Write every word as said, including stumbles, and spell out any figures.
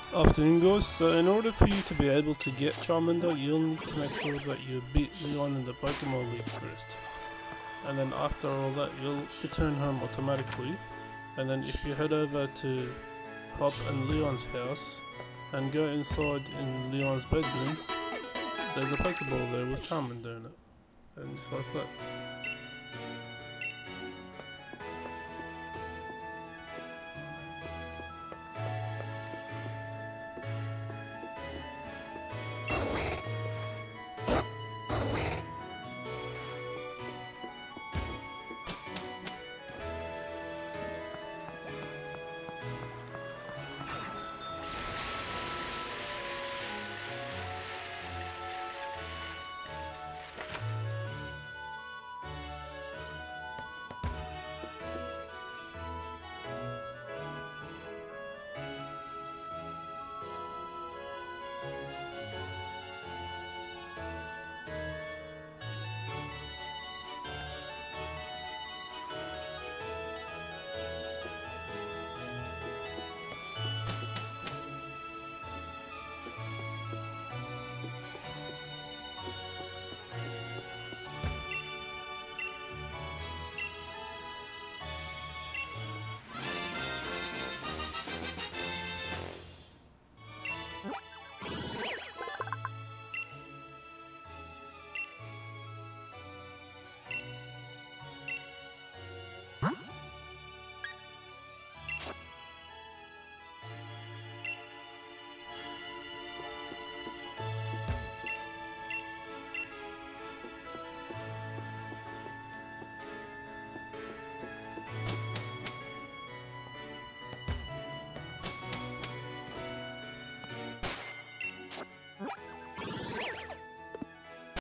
Afternoon guys, so in order for you to be able to get Charmander, you'll need to make sure that you beat Leon in the Pokemon League first. And then after all that, you'll return home automatically. And then if you head over to Hop and Leon's house, and go inside in Leon's bedroom, there's a Pokeball there with Charmander in it. And just like that.